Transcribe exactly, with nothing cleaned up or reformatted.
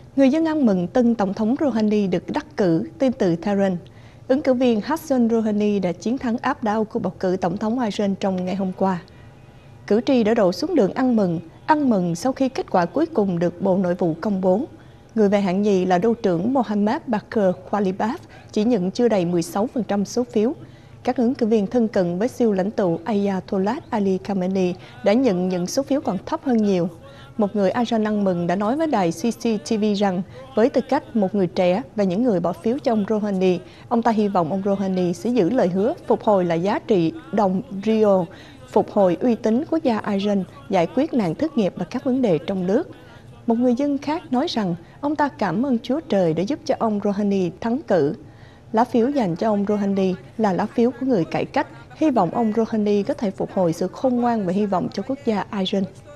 Người dân ăn mừng tân Tổng thống Rouhani được đắc cử, tin từ Tehran. Ứng cử viên Hassan Rouhani đã chiến thắng áp đảo cuộc bầu cử Tổng thống Iran trong ngày hôm qua. Cử tri đã đổ xuống đường ăn mừng, ăn mừng sau khi kết quả cuối cùng được Bộ Nội vụ công bố. Người về hạng nhì là đô trưởng Mohammad Bakr Khalibaf chỉ nhận chưa đầy mười sáu phần trăm số phiếu. Các ứng cử viên thân cận với siêu lãnh tụ Ayatollah Ali Khamenei đã nhận những số phiếu còn thấp hơn nhiều. Một người Iran ăn mừng đã nói với đài xê xê tê vê rằng với tư cách một người trẻ và những người bỏ phiếu cho ông Rouhani, ông ta hy vọng ông Rouhani sẽ giữ lời hứa phục hồi lại giá trị đồng Rio, phục hồi uy tín quốc gia Iran, giải quyết nạn thất nghiệp và các vấn đề trong nước. Một người dân khác nói rằng ông ta cảm ơn Chúa Trời đã giúp cho ông Rouhani thắng cử. Lá phiếu dành cho ông Rouhani là lá phiếu của người cải cách, hy vọng ông Rouhani có thể phục hồi sự khôn ngoan và hy vọng cho quốc gia Iran.